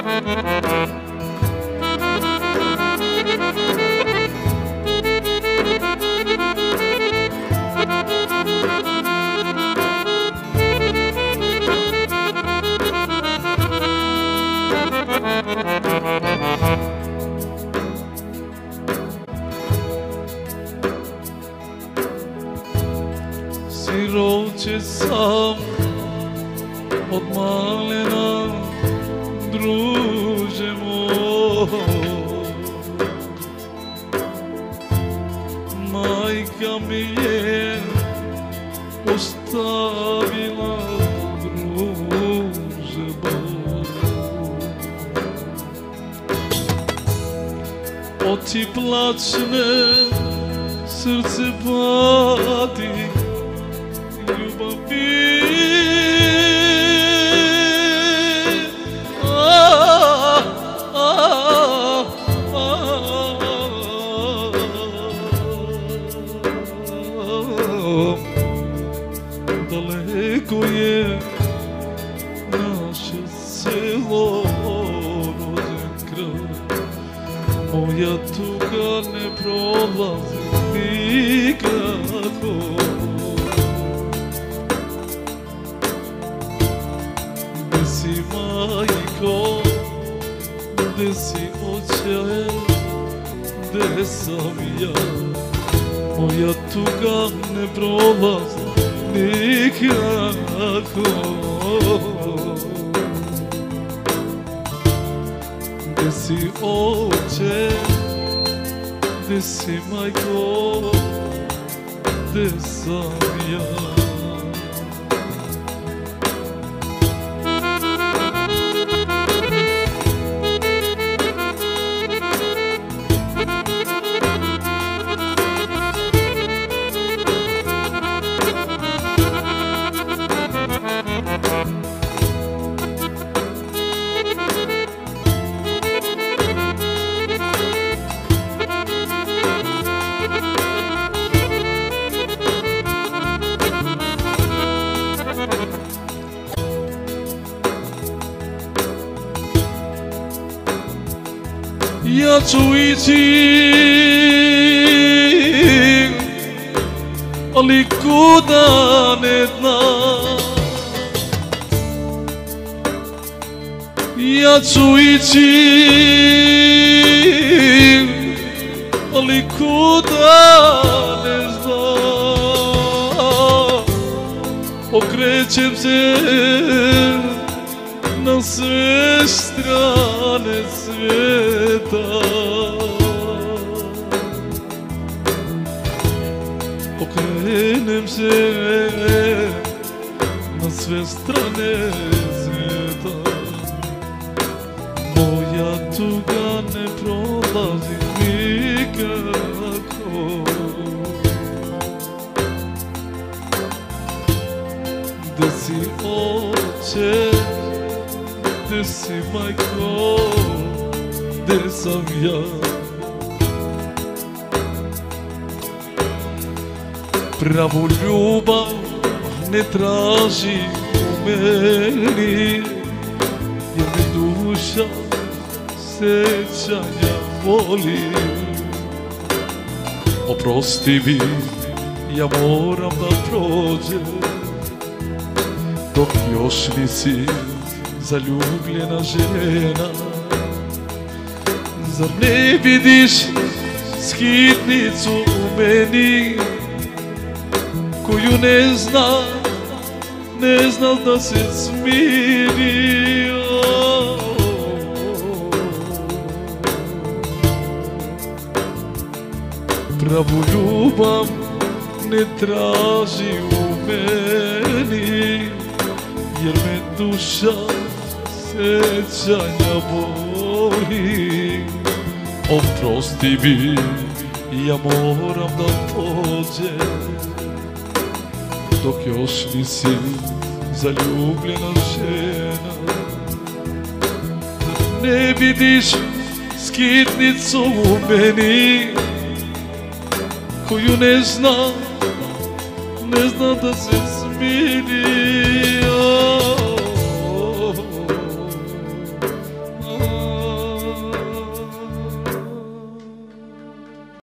Siroče sam od malena, druže moj. Majka mi je ostavila, druže moj. Oči plačne, srce pati, ljubav mi daleko je naše selo, rođen kraj. Moja tuga ne prolazi nikako. Gde si majko, gde si oče, gde sam ja? Moja tuga ne prolazi nikako. Gde si oče, gde si majko, gde sam ja? Ja ću ići, ali kuda ne znam. Ja ću ići, ali kuda ne znam. Okrećem se na sve strane sveta, okrenem se na sve strane sveta. Moja tuga ne prolazi nikako. Gde si oče, gde si majko, gde sam ja? Pravu ljubav ne traži u meni, jer me duša sećanja voli. Oprosti mi, ja moram da prođem, dok još nisi zaljubljena žena. Zar ne vidiš skitnicu u meni, koju ne zna da se smiri? Pravu ljubav ne traži u meni, jer me duša sećanja boli. Oprosti mi, ja moram da pođem, dok još nisi zaljubljena žena. Ne vidiš skitnicu u meni, koju ne zna da se smiri.